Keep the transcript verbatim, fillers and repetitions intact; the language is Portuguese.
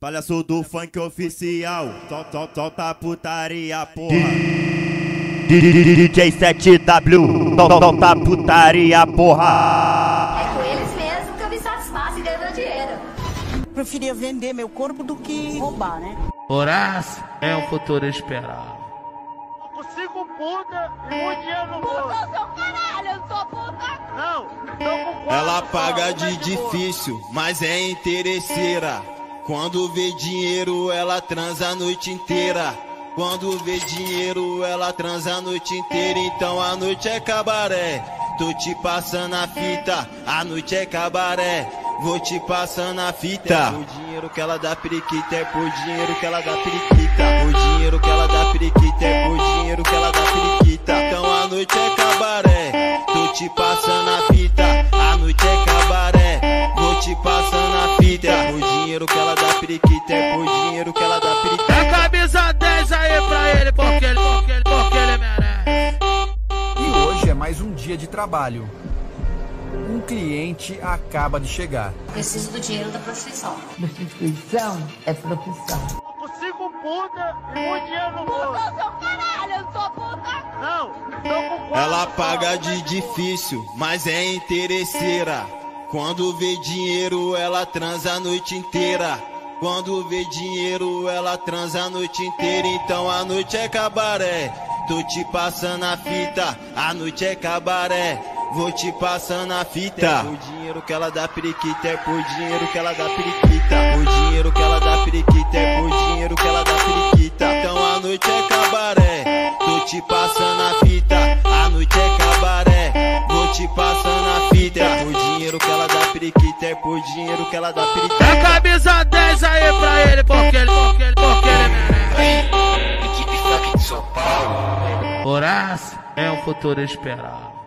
Palhaço do funk oficial, sol, sol, solta a putaria, porra. D J sete W, solta a putaria, porra. É com eles mesmo que eu me satisfaço e ganho meu dinheiro. Preferia vender meu corpo do que roubar, né? Horácio é um futuro esperável. Eu consigo puta e muito dinheiro no bolso. Puta, eu sou caralho, eu sou puta. Não, tô com quatro. Ela paga de difícil, mas é interesseira. Quando vê dinheiro, ela transa a noite inteira. Quando vê dinheiro, ela transa a noite inteira. Então a noite é cabaré. Tô te passando a fita, a noite é cabaré. Vou te passando a fita. O dinheiro que ela dá periquita é por dinheiro que ela dá periquita. O dinheiro que ela dá periquita é por dinheiro que ela dá periquita. Então a noite é cabaré. Tô te passando a fita, a noite é cabaré. Vou te passando a fita. O dinheiro que ela dá periquita é por dinheiro que ela dá periquita. É camisa dez aí pra ele, porque ele, porque ele, porque ele merece. E hoje é mais um dia de trabalho. Um cliente acaba de chegar. Preciso do dinheiro da prostituição. Prostituição é profissão. Eu consigo puta e muito dinheiro no Puta, bolso. eu sou caralho, eu sou puta. Não, tô com quatro. Ela paga de difícil, mas é interesseira. Quando vê dinheiro, ela transa a noite inteira. Quando vê dinheiro, ela transa a noite inteira. Então a noite é cabaré. Tô te passando a fita, a noite é cabaré. Vou te passando a fita. O dinheiro que ela dá periquita é por dinheiro que ela dá periquita. O dinheiro que ela dá periquita é por dinheiro que ela dá periquita. Então a noite é cabaré. Tô te passando a fita, a noite é cabaré. Vou te passando a fita. O dinheiro que ela dá periquita é por dinheiro que ela dá periquita. É camisa dez aí pra ele, porque ele, porque ele, porque ele merece. Equipe funk de São Paulo. Horácio é um futuro esperável.